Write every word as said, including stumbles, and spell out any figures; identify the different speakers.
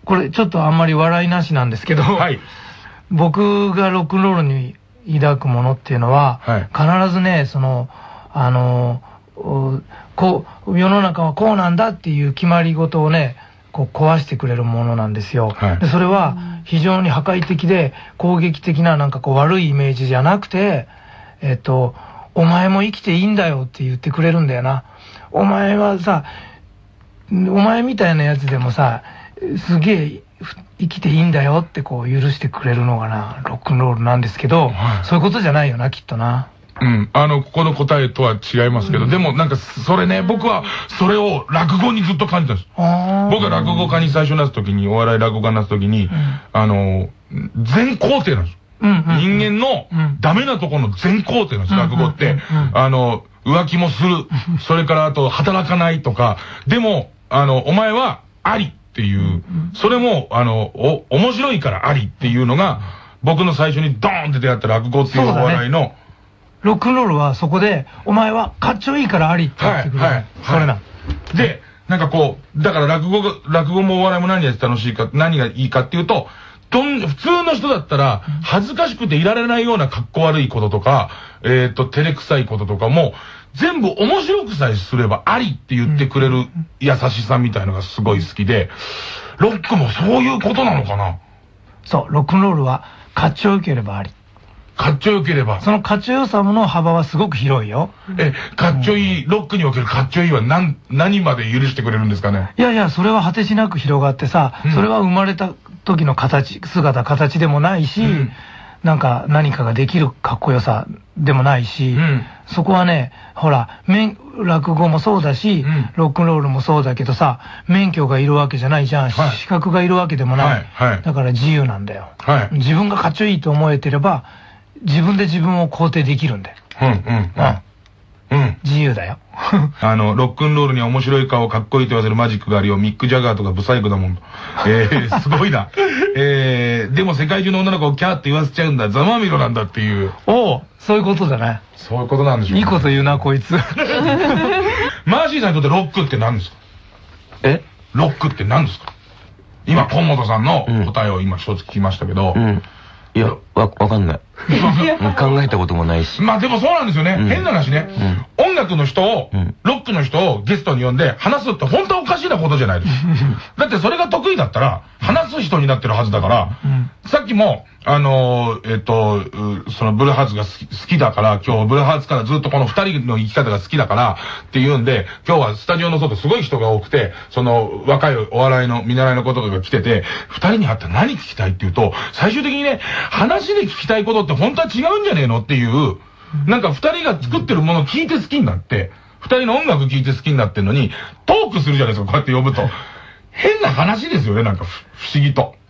Speaker 1: これちょっとあんまり笑いなしなんですけど、はい、僕がロックンロールに抱くものっていうのは、はい、必ずね、その、あの、こう、世の中はこうなんだっていう決まり事をね、こう壊してくれるものなんですよ。はい、でそれは非常に破壊的で攻撃的ななんかこう悪いイメージじゃなくて、えっと、お前も生きていいんだよって言ってくれるんだよな。お前はさ、お前みたいなやつでもさ、すげえ生きていいんだよってこう許してくれるのがな、ロックンロールなんですけど、はい、そういうことじゃないよな、きっとな。
Speaker 2: うん。あの、ここの答えとは違いますけど、うん、でもなんか、それね、僕は、それを落語にずっと感じたんです。僕が落語家に最初になった時に、お笑い落語家になった時に、うん、あの、全肯定なんです。うんうんうん、人間のダメなところの全肯定なんです、落語って。あの、浮気もする。それからあと、働かないとか。でも、あの、お前はありっていう、それも、あの、お、面白いからありっていうのが、僕の最初にドーンって出会った落語っていうお笑いの、
Speaker 1: ロックンロールはそこで、お前はかっちょいいからありって言ってくる。はい、はい。それな。
Speaker 2: で、なんかこう、だから落語が、落語もお笑いも何やって楽しいか、何がいいかっていうと、どん、普通の人だったら、恥ずかしくていられないような格好悪いこととか、えっと、照れくさいこととかも、全部面白くさえすればありって言ってくれる優しさみたいのがすごい好きで、ロックもそういうことなのかな？
Speaker 1: そう、ロックンロールは、かっちょよければあり。
Speaker 2: かっちょよければ。
Speaker 1: そのかっちょよさの幅はすごく広いよ。
Speaker 2: え、かっちょいい、ロックにおけるかっちょいいは何、何まで許してくれるんですかね？
Speaker 1: いやいや、それは果てしなく広がってさ、うん、それは生まれた時の形、姿、形でもないし、うん、なんか何かができるかっこよさでもないし、うん、そこはね、ほら、免、落語もそうだし、うん、ロックンロールもそうだけどさ、免許がいるわけじゃないじゃん、はい、資格がいるわけでもない。はいはい、だから自由なんだよ。はい、自分がかっちょいいと思えてれば、自分で自分を肯定できるんだよ。うんうんうん。うん。自由だよ。
Speaker 2: あの、ロックンロールには面白い顔かっこいいと言わせるマジックがあるよ。ミック・ジャガーとかブサイクだもん。えー、すごいな。えー、でも世界中の女の子をキャーって言わせちゃうんだ。ざまみろなんだっていう。
Speaker 1: おう、そういうことだね。
Speaker 2: そういうことなんでしょう、ね。
Speaker 1: いいこと言うな、こいつ。
Speaker 2: マーシーさんにとってロックって何ですか？
Speaker 1: え？
Speaker 2: ロックって何ですか？今、今本さんの答えを今一つ聞きましたけど、うん
Speaker 3: いや、わ、わかんない。考えたこともないし。
Speaker 2: まあでもそうなんですよね。うん、変な話ね、うん。音楽の人を、うん、ロックの人をゲストに呼んで話すって本当はおかしいなことじゃないですか。だってそれが得意だったら、話す人になってるはずだから、うん、さっきも、あのー、えっと、そのブルーハーツが好き、好きだから、今日ブルーハーツからずっとこの二人の生き方が好きだから、っていうんで、今日はスタジオの外すごい人が多くて、その若いお笑いの見習いの子とかが来てて、二人に会ったら何聞きたいっていうと、最終的にね、話で聞きたいことって本当は違うんじゃねえのっていう、なんか二人が作ってるものを聞いて好きになって、二人の音楽聞いて好きになってるのに、トークするじゃないですか、こうやって呼ぶと。変な話ですよね、なんか不思議と。